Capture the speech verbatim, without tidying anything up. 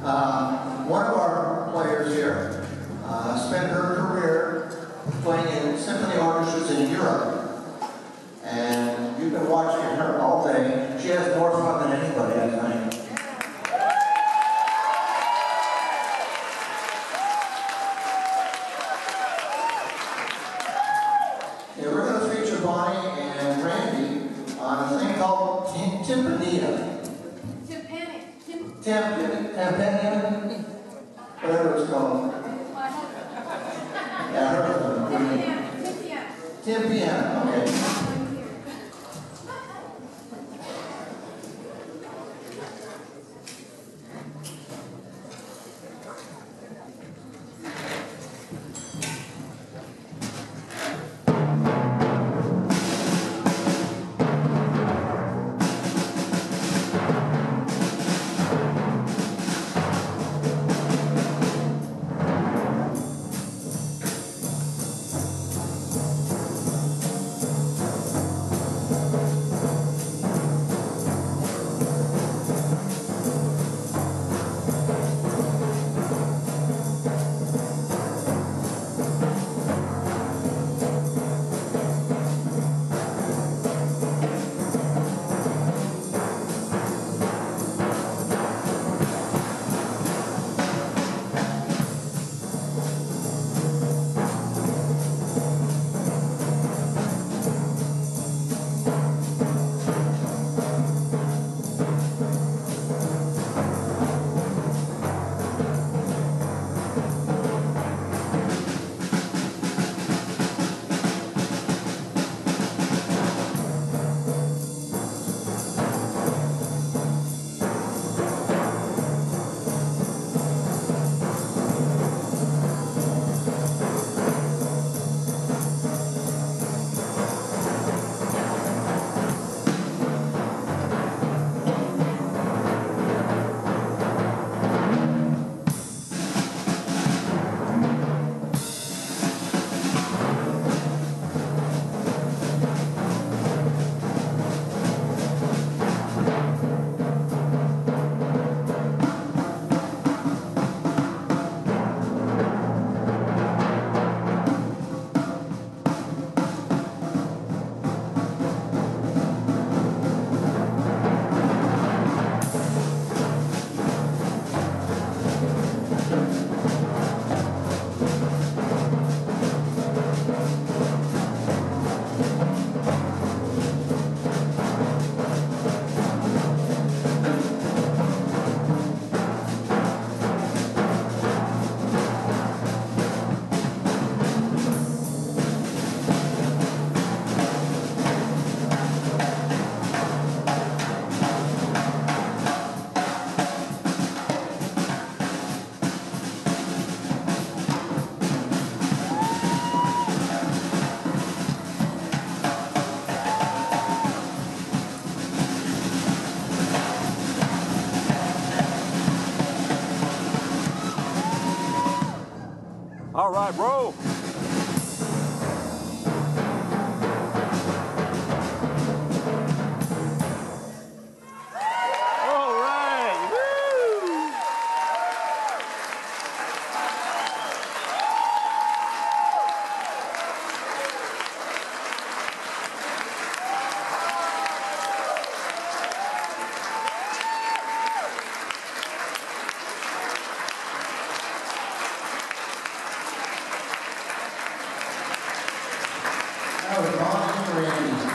Uh, one of our players here uh, spent her career playing in symphony orchestras in Europe. And you've been watching her all day. She has more fun than anybody, I think. Yeah, we're going to feature Bonnie and Randy on a thing called Timpania. Timpani. Timpani? Whatever it's called. Yeah, I heard of them. Timpani, okay. All right, bro. All right. Woo! That was Bonnie and Randy.